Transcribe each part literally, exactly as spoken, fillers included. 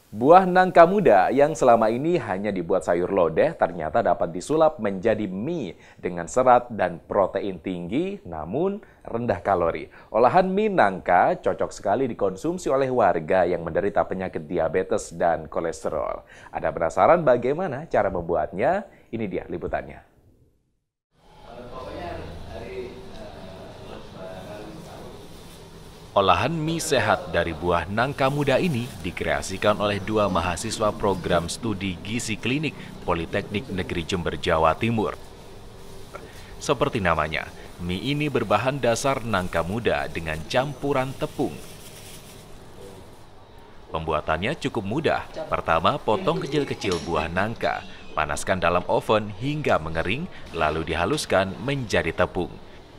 Buah nangka muda yang selama ini hanya dibuat sayur lodeh ternyata dapat disulap menjadi mie dengan serat dan protein tinggi namun rendah kalori. Olahan mie nangka cocok sekali dikonsumsi oleh warga yang menderita penyakit diabetes dan kolesterol. Ada penasaran bagaimana cara membuatnya? Ini dia liputannya. Olahan mie sehat dari buah nangka muda ini dikreasikan oleh dua mahasiswa program studi gizi klinik Politeknik Negeri Jember, Jawa Timur. Seperti namanya, mie ini berbahan dasar nangka muda dengan campuran tepung. Pembuatannya cukup mudah. Pertama, potong kecil-kecil buah nangka, panaskan dalam oven hingga mengering, lalu dihaluskan menjadi tepung.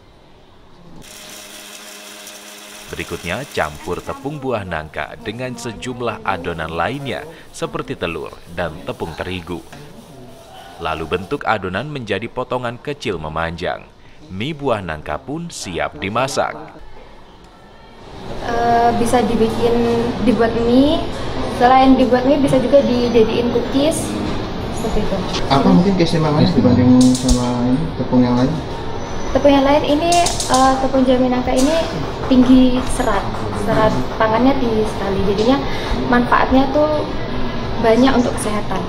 Berikutnya, campur tepung buah nangka dengan sejumlah adonan lainnya seperti telur dan tepung terigu. Lalu bentuk adonan menjadi potongan kecil memanjang. Mie buah nangka pun siap dimasak. Uh, bisa dibikin, dibuat mie. Selain dibuat mie, bisa juga dijadiin cookies. Seperti itu. Apa mungkin keistimewaan dibanding sama ini, tepung yang lain? Tepung yang lain ini, uh, tepung jami nangka ini tinggi serat, serat pangannya tinggi sekali, jadinya manfaatnya tuh banyak untuk kesehatan.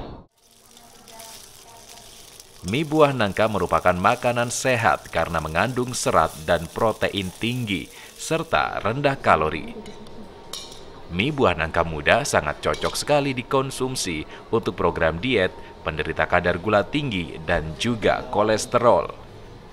Mie buah nangka merupakan makanan sehat karena mengandung serat dan protein tinggi, serta rendah kalori. Mie buah nangka muda sangat cocok sekali dikonsumsi untuk program diet, penderita kadar gula tinggi, dan juga kolesterol.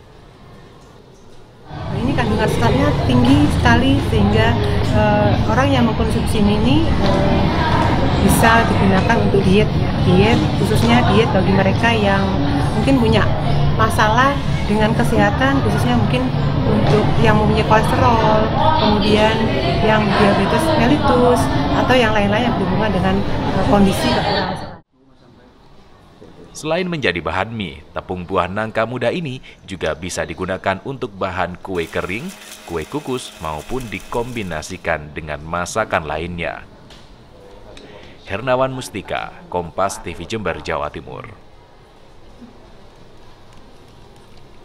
Ini kandungan seratnya tinggi sekali sehingga uh, orang yang mengkonsumsi ini uh, bisa digunakan untuk diet, diet khususnya diet bagi mereka yang mungkin punya masalah dengan kesehatan, khususnya mungkin untuk yang mempunyai kolesterol, kemudian yang diabetes mellitus atau yang lain-lain yang berhubungan dengan uh, kondisi kekurangan serat. Selain menjadi bahan mie, tepung buah nangka muda ini juga bisa digunakan untuk bahan kue kering, kue kukus, maupun dikombinasikan dengan masakan lainnya. Hernawan Mustika, Kompas T V Jember, Jawa Timur.